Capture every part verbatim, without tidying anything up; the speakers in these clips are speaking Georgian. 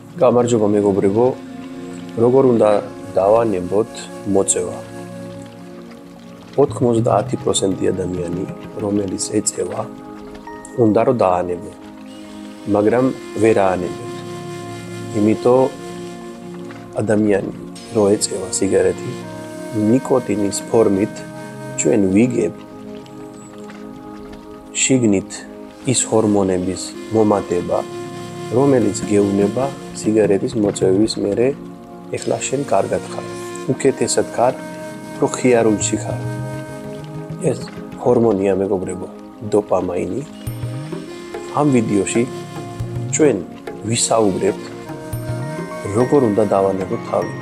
გამარჯობა მეგობრებო, როგორ უნდა დავანებოთ მოწევა? ოთხმოცდაათი პროცენტი ადამიანი, რომელიც ეწევა, უნდა რომ დაანებო, მაგრამ ვერ აანებეთ. იმიტომ ადამიანი რო ეწევა სიგარეტი, ნიკოტინის ფორმით ჩვენ ვიგებ შიგნით ის ჰორმონების მომატება, რომელიც გეუბნება სიგარეტის მოწევის მერე ეხლა შენ კარგად ხარ. უკეთესად ხარ, რო ხიარულში ხარ. ეს ჰორმონია მეგობრებო, დოპამინი. ამ ვიდეოში ჩვენ ვისაუბრებთ როგორ უნდა დავანებოთ თავი.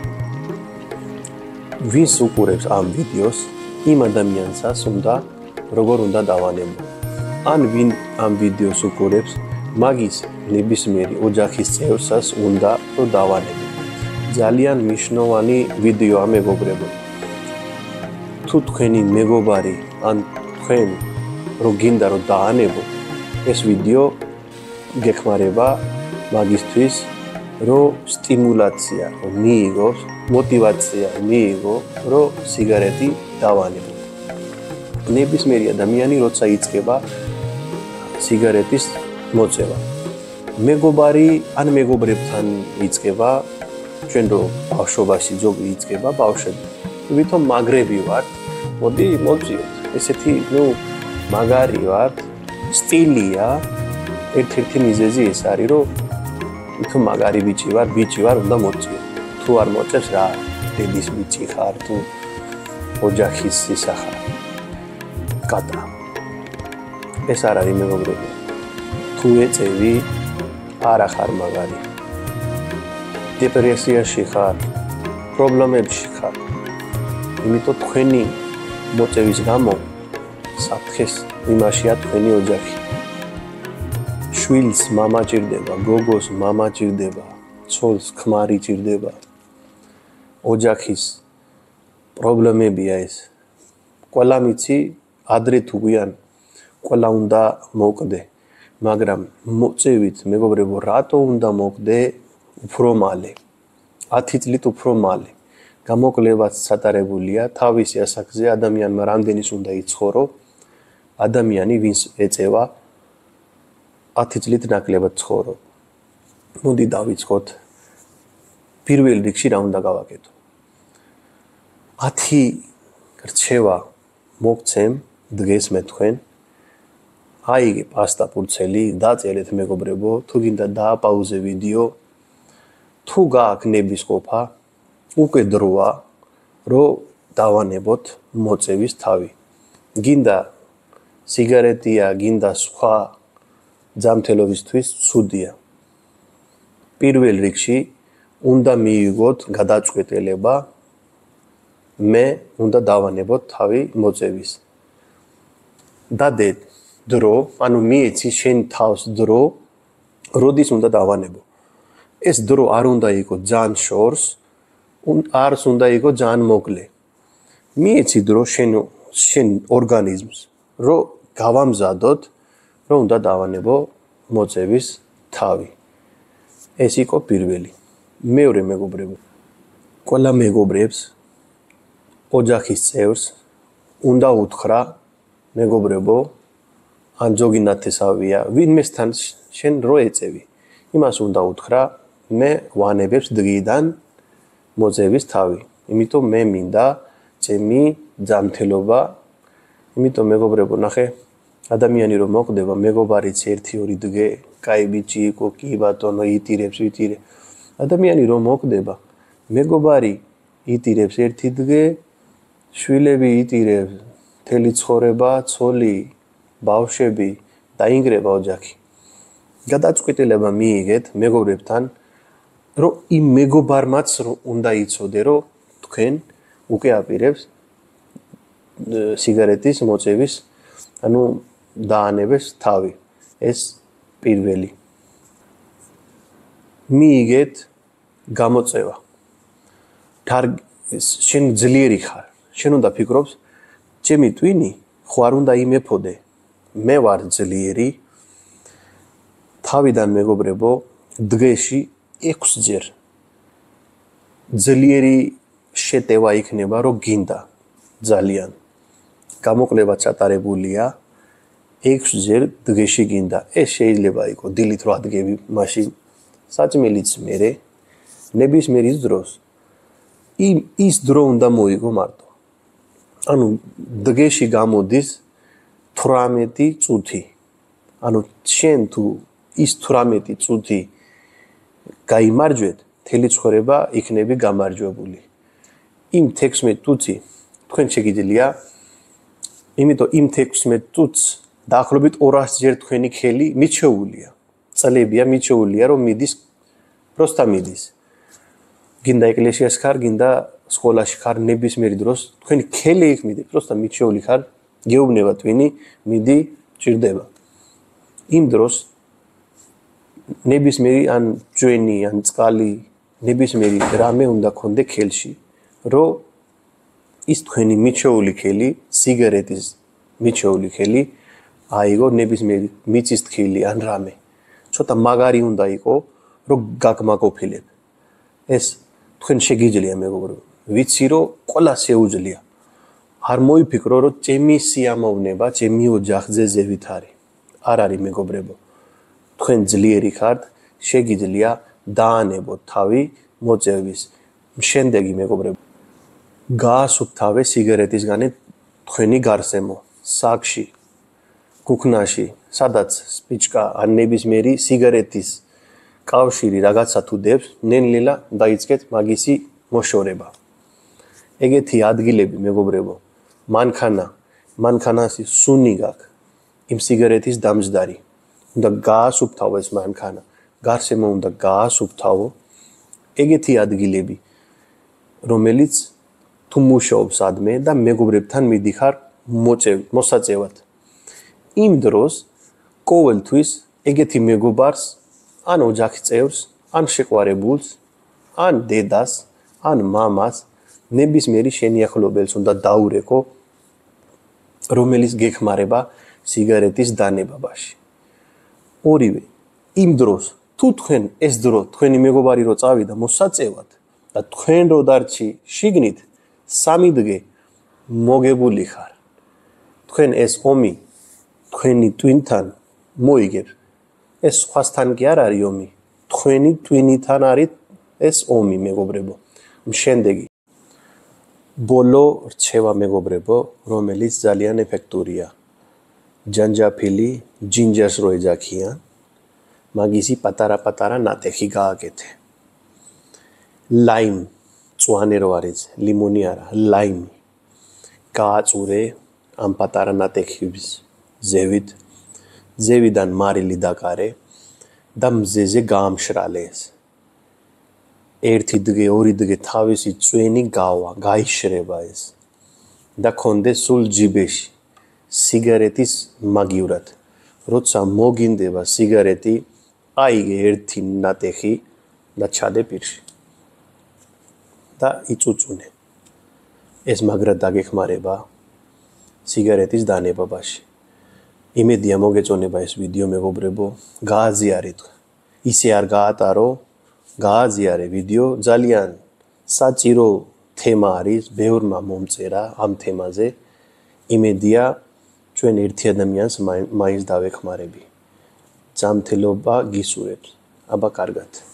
ვის უყურებს ამ ვიდეოს, იმ ადამიანსაც უნდა როგორ უნდა დავანებო. ან ვინ ამ ვიდეოს უყურებს, მაგის ნებისმიერი ოჯახის წევრსაც უნდა რომ დავანებო. ძალიან მნიშვნელოვანი ვიდეოა მეგობრებო. თუ თქვენი მეგობარი ან თქვენ რო გინდა რომ დაანებო, ეს ვიდეო გეხმარება მაგისთვის, რომ სტიმულაცია მიიღო, მოტივაცია მიიღო, რომ სიგარეტი დავანებო. ნებისმიერი ადამიანი როცა იწყება სიგარეტის მოწევა, მეგობარი ან მეგობრებთან იწყება, ჩვენ რო ბავშვობაში ზოგი იწყება ბავშვები, ვითომ მაგრები ვართ, მოდი მოვწიოთ. ესეთი, ნუ, მაგარი ვართ, სტილია, ერთ-ერთი მიზეზი ეს არის, რომ ვითომ მაგარი ბიჭი ვარ, ბიჭი ვარ, უნდა მოვწიოთ. თუ არ მოწევს რა, დედის ბიჭი ხარ, თუ ოჯახის ისა ხარ. კატა. ეს არ არის მეგობრებო. თუ ეწევი, არა ხარ მაგარი. დეპრესიაში ხარ, პრობლემებში ხარ. იმიტომ თქვენი მოწევის გამო საფრთხეს იმაშია თქვენი ოჯახი. შვილს მამა ჭირდება, გოგოს მამა ჭირდება, ცოლს ქმარი ჭირდება. ოჯახის პრობლემებია ეს. ყველა მიცი, ადრე თუ გვიან, ყველა უნდა მოკვდე. მაგრამ მოწევით მეგობრებო, რატო უნდა მოკვდე უფრო მალე? ათი წლით უფრო მალე. გამოკლებაც სატარებულია თავისი ასაკზე ადამიანმა რამდენის უნდა იცხოვრო, ადამიანი ვინც ეწევა ათი წლით ნაკლებად ცხოვრო. მოდი დავიწყოთ. პირველ რიგში რა უნდა გავაკეთო? ათი რჩევა მოგცემ დღეს მე თქვენ. აიგე პასტა პურცელი, დაწერეთ მეგობრებო, თუ გინდა დააპაუზე ვიდეო. თუ გააქვს ნებისყოფა, უკვე დროა, რომ დავანებოთ მოწევის თავი. გინდა სიგარეტია, გინდა სხვა ძამთელობისთვის ცუდია. პირველ რიგში უნდა მიიღოთ გადაწყვეტილება, მე უნდა დავანებოთ თავი მოწევის. დადე დრო, ანუ მიეცი შენ თავს დრო, როდის უნდა დავანებო. ეს დრო არ უნდა იყოს ძალიან შორს, არც უნდა იყოს ძალიან მოკლე. მიეცი დრო შენ შენ ორგანიზმს, რომ გავამზადოთ, რომ უნდა დავანებო მოწევის თავი. ეს იყო პირველი. მეორე მეგობრებო, ყველა მეგობრებს, ოჯახის წევრს უნდა უთხრა, მეგობრებო, ან ზოგი ნათესავია, ვინმესთან შენ რო ეწევი, იმას უნდა უთხრა, მე ვანებებს დღიდან მოწევის თავი. იმიტომ მე მინდა ჩემი ძამთელობა. იმიტომ მეგობრებო, ნახე, ადამიანი რომ მოკვდება, მეგობარიც ერთი ორი დღე, კაი ბიჭი იყო, კი ბატონო, იტირებს, ვიტირე. ადამიანი რომ მოკვდება, მეგობარი იტირებს ერთი დღე, შვილები იტირებს, მთელი ცხოვრება, ცოლი, ბავშვები, დაინგრება ოჯახი. გადაწყვეტილება მიიღეთ მეგობრებთან, რომ იმ მეგობარმაც უნდა იცოდე, რომ თქვენ უკვე აპირებს სიგარეტის მოწევის, ანუ დაანებეს თავი. ეს პირველი. მიიღეთ გამოწევა. შენ ძლიერი ხარ. შენ უნდა ფიქრობს, ჩემი ტვინი ხო არ უნდა იმეფოდე. მე ვარ ძლიერი. თავიდან მეგობრებო, დღეში ექვსჯერ ძლიერი შეტევა იქნება, რომ გინდა ძალიან. გამოკლება ჩატარებულია ექვსჯერ დღეში გინდა. ეს შეიძლება იყოს დილით რო ადგები, მაშინ საჭმელიც მერე, ნებისმიერ დროს იმ ის დრო უნდა მოიგო მარტო. ანუ დღეში გამოდის თვრამეტი წუთი. ანუ შენ თუ ის თვრამეტი წუთი გაიმარჯვეთ, მთელი ცხოვრება იქნები გამარჯვებული. იმ თექვსმეტ წუთი თქვენ შეგიძლია, იმიტომ იმ თექვსმეტ წუთს დაახლოებით ორასჯერ თქვენი ხელი მიჩეულია. წლებია მიჩეულია, რომ მიდის, პროსტა მიდის. გინდა ეკლესიას ხარ, გინდა სკოლაში ხარ, ნებისმიერ დროს თქვენი ხელი იქ მიდის, პროსტა მიჩეული ხარ, გეუბნება twini, მიდი, ჭირდება. იმ დროს ნებისმიერი ან ჯვენი, ან წყალი, ნებისმიერი რამე უნდა გქონდე ხელში, რომ ის თქვენი მიჩეული ხელი, სიგარეტის მიჩეული ხელი აიგო ნებისმიერი მიწის თხილი ან რამე. ცოტა მაგარი უნდა იყოს, რომ გაგმაყოფილებ. ეს თქვენ შეგიძლია მეგობრებო. ვიცი რომ ყველა შეუძლია. არ მოიფიქრო რომ ჩემი სიამოვნება, ჩემი ოჯახზე ზევით არის. არ არის მეგობრებო. თქვენ ძლიერი ხართ, შეგიძლია დაანებოთ თავი მოწევის. შემდეგი მეგობრებო. გაასუფთავე სიგარეტისგან თქვენი გარსემო, საკში, კუქნაში, სადაც სპიჩკა ან ნებისმიერი სიგარეტის კავშირი რაღაცა თუ დებს, ნელ-ნელა დაიწყეთ მაგისი მოშორება. ეგეთი ადგილები მეგობრებო, მანქანა, მანქანაში სუნი გაქვს, იმ სიგარეტის დამჯდარი. უნდა გაასუფთავო ეს მანქანა, გარსემო უნდა გაასუფთავო. ეგეთი ადგილები, რომელიც თუ მუშაობს ადმე და მეგობრებთან მიდიხარ მოსაწევად. იმ დროს ყოველთვის ეგეთი მეგობარს, ან ოჯახის წევრს, ან შეყვარებულს, ან დედას, ან მამას, ნებისმიერი შენიახლობელს უნდა დაურეკო, რომელიც გეხმარება სიგარეტის დანებაში. ორივე იმ დროს თუ თქვენ ეს დრო თქვენი მეგობარი რო წავიდა მოსაწევად და თქვენ რო დარჩი შიგნით სამი დღე მოგებული ხარ. თქვენ ეს ომი თქვენი twinთან მოიგებს. ეს სხვასთან კი არ არის ომი. თქვენი twinთან არის ეს ომი მეგობრებო. შემდეგი ბოლო რჩევა მეგობრებო, რომელიც ძალიან ეფექტურია. ჯანჯაფილი ჯინჯერს რო ეძახიან, მაგისი პატარა-პატარა ნატეხი გააკეთე. ლაიმ წვანე რო არის, ლიმონი არა, ლაიმი. გააწურე ამ პატარა ნატეხის ზევით, ზევიდან მარილი დაკარე და მზეზე გაამშრალე ეს. ერთი დღე, ორი დღე თავისი წვენი გავა, გაიშრება ეს. და კონდეს სულ ჯიბეში სიგარეტის მაგივრად. როცა მოგინდება სიგარეტი, აიგე ერთი ნატეხი და ჩადე პირში. და იწუწუნე. ეს მაგრად დაგეხმარება სიგარეტის დანებაში. იმედია მოგეწონება ეს ვიდეო მეგობრებო, გააზიარეთ. ისე არ გაატარო, გააზიარე ვიდეო, ძალიან საჭირო თემა არის, ბევრმა მომწერა ამ თემაზე. იმედია ჩვენ ერთი ადამიანს მაინც დავეხმარები. ჯანმრთელობა გისურვებთ. აბა კარგად.